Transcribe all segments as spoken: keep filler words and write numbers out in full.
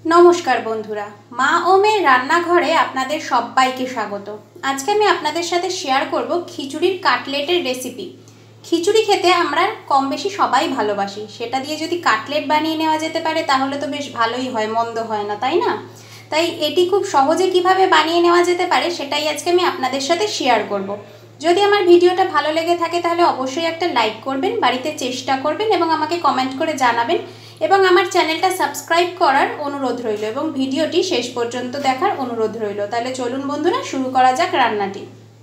नमस्कार बंधुरा मा ओ मेয়ের রান্নাঘরে আপনাদের সবাইকে স্বাগত। আজকে আমি আপনাদের সাথে শেয়ার করব খিচুড়ির কাটলেটের রেসিপি। খিচুড়ি খেতে আমরা কম বেশি সবাই ভালোবাসি, সেটা দিয়ে যদি কাটলেট বানিয়ে নেওয়া যেতে পারে তাহলে তো বেশ ভালোই হয়, মন্দ হয় না, তাই না? তাই এটি খুব সহজে কিভাবে বানিয়ে নেওয়া যেতে পারে সেটাই আজকে আমি আপনাদের সাথে শেয়ার করব। যদি আমার ভিডিওটা ভালো লেগে থাকে তাহলে অবশ্যই একটা লাইক করবেন, বাড়িতে চেষ্টা করবেন এবং আমাকে কমেন্ট করে জানাবেন এবং আমার চ্যানেলটা সাবস্ক্রাইব করার অনুরোধ রইল এবং ভিডিওটি শেষ পর্যন্ত দেখার অনুরোধ রইল। তাহলে চলুন বন্ধুরা, শুরু করা যাক রান্নাটি।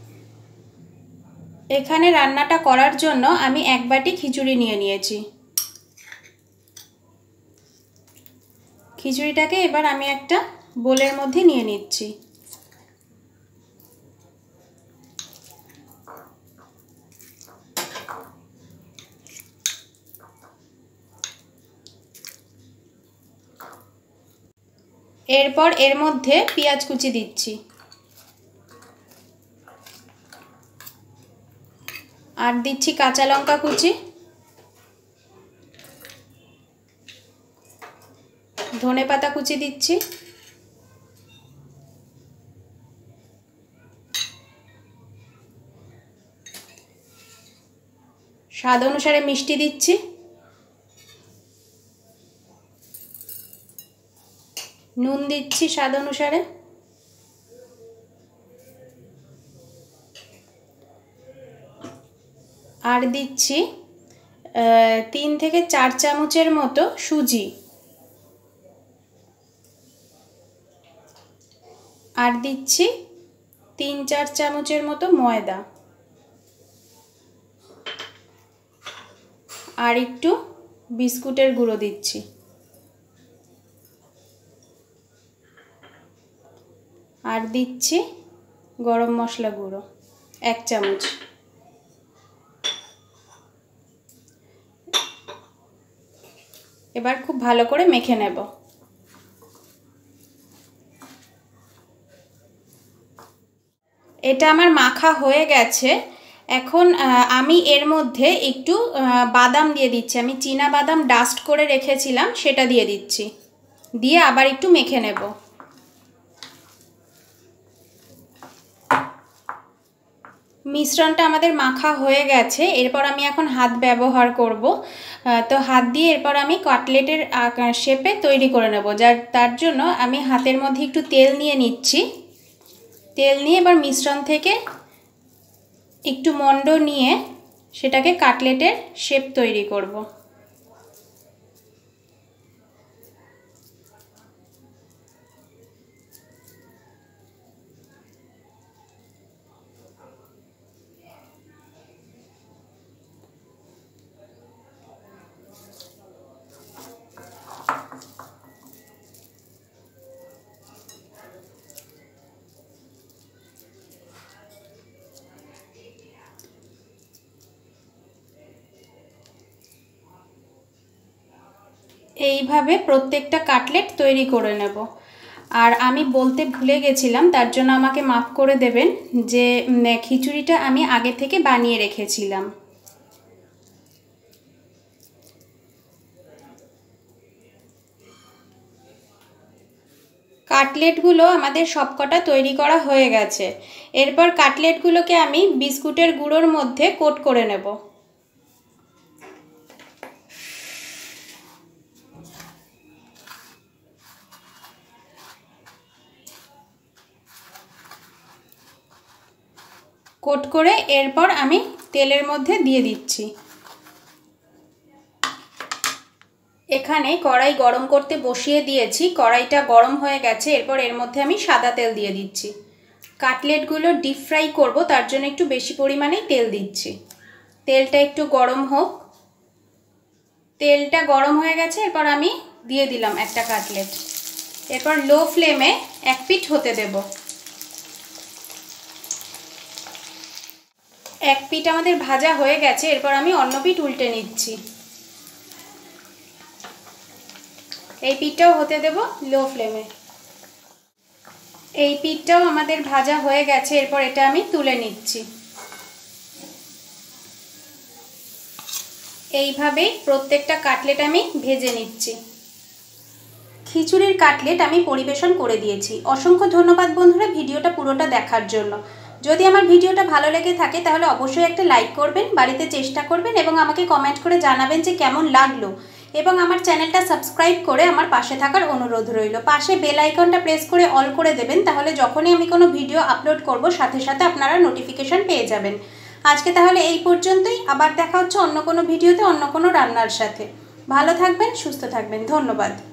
এখানে রান্নাটা করার জন্য আমি এক বাটি খিচুড়ি নিয়ে নিয়েছি। খিচুড়িটাকে এবার আমি একটা বোলের মধ্যে নিয়ে নিচ্ছি। এরপর এর মধ্যে পেঁয়াজ কুচি দিচ্ছি আর দিচ্ছি কাঁচা লঙ্কা কুচি, ধনেপাতা কুচি দিচ্ছি, স্বাদ অনুসারে মিষ্টি দিচ্ছি, নুন দিচ্ছি স্বাদ অনুসারে, আর দিচ্ছি তিন থেকে চার চামচের মতো সুজি, আর দিচ্ছি তিন চার চামচের মতো ময়দা, আর একটু বিস্কুটের গুঁড়ো দিচ্ছি, আর দিচ্ছি গরম মশলা গুঁড়ো এক চামচ। এবার খুব ভালো করে মেখে নেব। এটা আমার মাখা হয়ে গেছে। এখন আমি এর মধ্যে একটু বাদাম দিয়ে দিচ্ছি। আমি চীনা বাদাম ডাস্ট করে রেখেছিলাম, সেটা দিয়ে দিচ্ছি, দিয়ে আবার একটু মেখে নেব। মিশ্রণটা আমাদের মাখা হয়ে গেছে। এরপর আমি এখন হাত ব্যবহার করব। তো হাত দিয়ে এরপর আমি কাটলেটের শেপে তৈরি করে নেব। যার তার জন্য আমি হাতের মধ্যে একটু তেল নিয়ে নিচ্ছি। তেল নিয়ে এবার মিশ্রণ থেকে একটু মণ্ড নিয়ে সেটাকে কাটলেটের শেপ তৈরি করব। এইভাবে প্রত্যেকটা কাটলেট তৈরি করে নেব। আর আমি বলতে ভুলে গেছিলাম, তার জন্য আমাকে মাফ করে দেবেন, যে খিচুড়িটা আমি আগে থেকে বানিয়ে রেখেছিলাম। কাটলেটগুলো আমাদের সবকটা তৈরি করা হয়ে গেছে। এরপর কাটলেটগুলোকে আমি বিস্কুটের গুঁড়োর মধ্যে কোট করে নেব। কোট করে এরপর আমি তেলের মধ্যে দিয়ে দিচ্ছি। এখানে কড়াই গরম করতে বসিয়ে দিয়েছি, কড়াইটা গরম হয়ে গেছে। এরপর এর মধ্যে আমি সাদা তেল দিয়ে দিচ্ছি। কাটলেটগুলো ডিপ ফ্রাই করব, তার জন্য একটু বেশি পরিমাণেই তেল দিচ্ছি। তেলটা একটু গরম হোক। তেলটা গরম হয়ে গেছে, এরপর আমি দিয়ে দিলাম একটা কাটলেট। এরপর লো ফ্লেমে এক পিঠ হতে দেব। এক পিঠ আমাদের ভাজা হয়ে গেছে। এরপর আমি অন্য পিঠ উল্টে নিচ্ছি। এই পিঠটাও হতে দেব লো ফ্লেমে। এই পিঠটাও আমাদের ভাজা হয়ে গেছে। এরপর এটা আমি তুলে নিচ্ছি। এইভাবেই প্রত্যেকটা কাটলেট আমি ভেজে নিচ্ছি। খিচুড়ির কাটলেট আমি পরিবেশন করে দিয়েছি। অসংখ্য ধন্যবাদ বন্ধুরা ভিডিওটা পুরোটা দেখার জন্য। যদি আমার ভিডিওটা ভালো লেগে থাকে তাহলে অবশ্যই একটা লাইক করবেন, বাড়িতে চেষ্টা করবেন এবং আমাকে কমেন্ট করে জানাবেন যে কেমন লাগলো, এবং আমার চ্যানেলটা সাবস্ক্রাইব করে আমার পাশে থাকার অনুরোধ রইল। পাশে বেল আইকনটা প্রেস করে অল করে দেবেন, তাহলে যখনই আমি কোনো ভিডিও আপলোড করব সাথে সাথে আপনারা নোটিফিকেশন পেয়ে যাবেন। আজকে তাহলে এই পর্যন্তই, আবার দেখা হচ্ছে অন্য কোনো ভিডিওতে অন্য কোনো রান্নার সাথে। ভালো থাকবেন, সুস্থ থাকবেন, ধন্যবাদ।